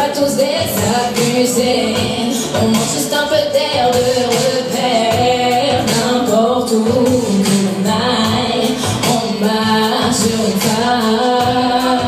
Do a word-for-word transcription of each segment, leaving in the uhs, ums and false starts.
pas tous des abusés. On manque juste un peu d'air de repère. N'importe où que l'on aille, on marche sur une faille.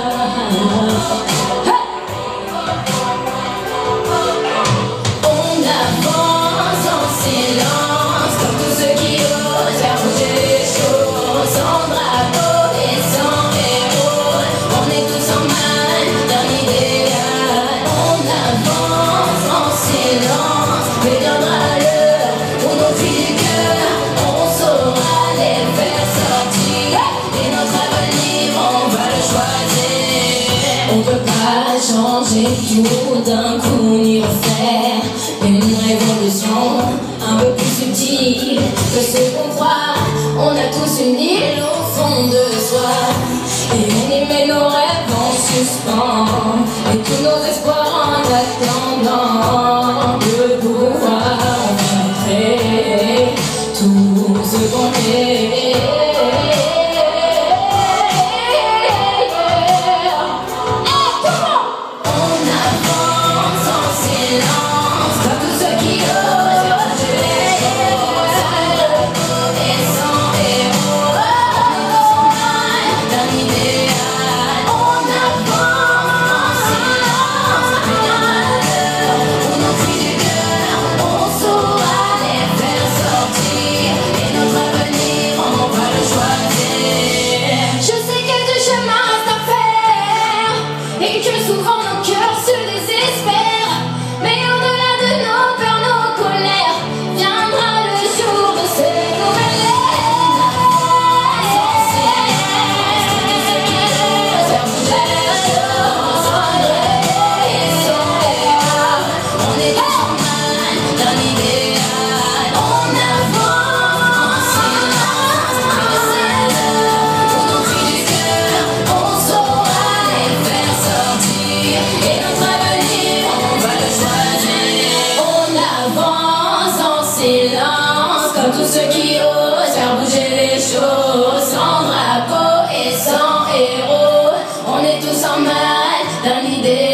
On avance en silence, comme tous ceux qui osent faire bouger les choses. Sans drapeau et sans héros, on est tous en mal d'un idéal. On avance en silence, mais viendra l'heure où nos cris du cœur, on saura les faire sortir. Et notre avenir, on va le choisir. On peut pas changer tout d'un coup ni refaire une révolution un peu plus subtile que ce qu'on croit. On a tous une île au fond de soi et on y met nos rêves en suspens et tous nos espoirs en attendant de pouvoir enfin créer tout ce qu'on est. Et que souvent nos cœurs se désespèrent, mais au-delà de nos peurs, nos colères, viendra le jour de cette nouvelle ère. Sans silence, faire bouger les choses, sans regret et sans erreur, on est tous en mal d'un idéal. On avance en silence, mais c'est l'heure où nos cris du cœur, on saura les faire sortir. Et notre avenir, on va le choisir. On avance en silence, comme tous ceux qui osent faire bouger les choses. Sans drapeau et sans héros, on est tous en mal d'un idée.